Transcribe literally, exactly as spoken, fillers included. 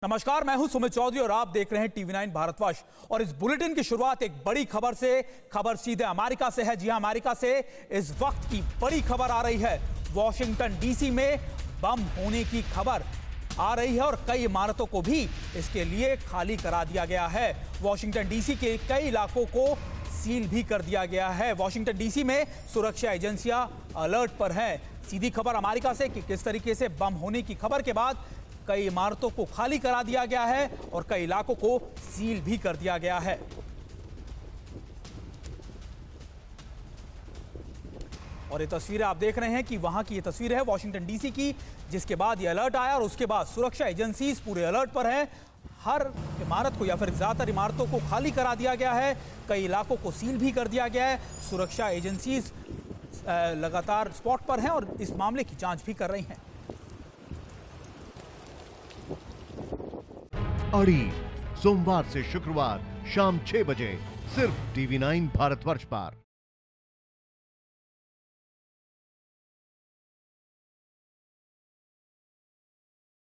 नमस्कार, मैं हूं सुमित चौधरी और आप देख रहे हैं टीवी नाइन भारतवर्ष। और इस बुलेटिन की शुरुआत एक बड़ी खबर से। खबर सीधे अमेरिका से है। जी हां, अमेरिका से इस वक्त की बड़ी खबर आ रही है। वॉशिंगटन डीसी में बम होने की खबर आ रही है और कई इमारतों को भी इसके लिए खाली करा दिया गया है। वॉशिंगटन डीसी के कई इलाकों को सील भी कर दिया गया है। वॉशिंगटन डीसी में सुरक्षा एजेंसियां अलर्ट पर हैं। सीधी खबर अमेरिका से कि किस तरीके से बम होने की खबर के बाद कई इमारतों को खाली करा दिया गया है और कई इलाकों को सील भी कर दिया गया है। और ये तस्वीरें आप देख रहे हैं कि वहां की ये तस्वीर है वॉशिंगटन डीसी की, जिसके बाद ये अलर्ट आया और उसके बाद सुरक्षा एजेंसीज पूरे अलर्ट पर हैं। हर इमारत को या फिर ज्यादातर इमारतों को खाली करा दिया गया है। कई इलाकों को सील भी कर दिया गया है। सुरक्षा एजेंसीज लगातार स्पॉट पर हैं और इस मामले की जांच भी कर रही हैं। अड़ी सोमवार से शुक्रवार शाम छह बजे सिर्फ टीवी नाइन भारतवर्ष पर।